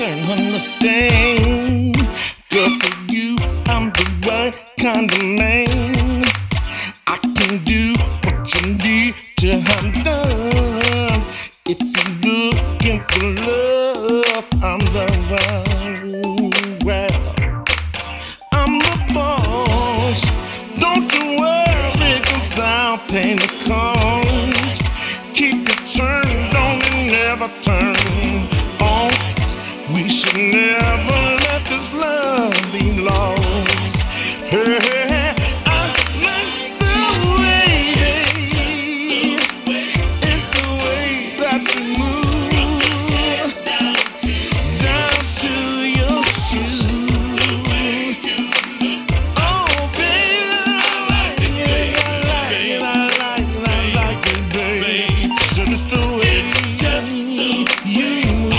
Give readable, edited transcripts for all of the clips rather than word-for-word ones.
turn understand. Girl, for you, I'm the right kind of man. I can do what you need to have done. If you're looking for love, I'm the one. Well, I'm the boss. Don't you worry, 'cause I'll pay the cost. Keep it turned on and never turn off. We should never let this love be lost. Hey, I like the way, it's the way that you move down to your shoes. Oh, baby, I like it, baby. So it's the way you move.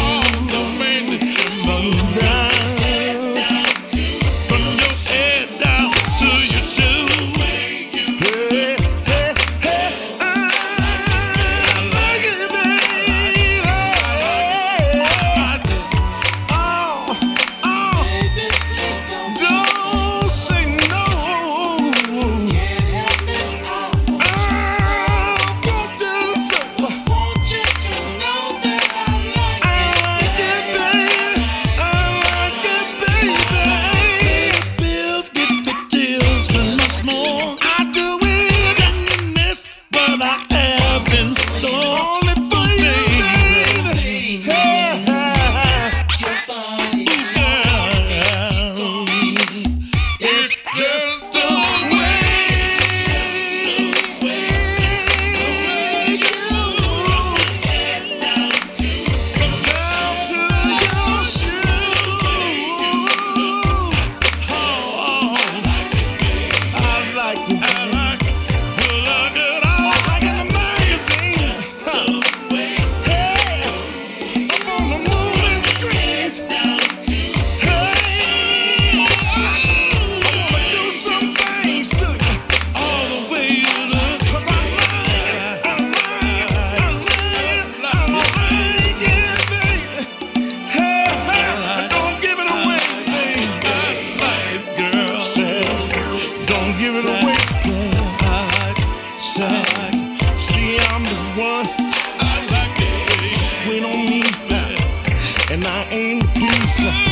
And I ain't the police.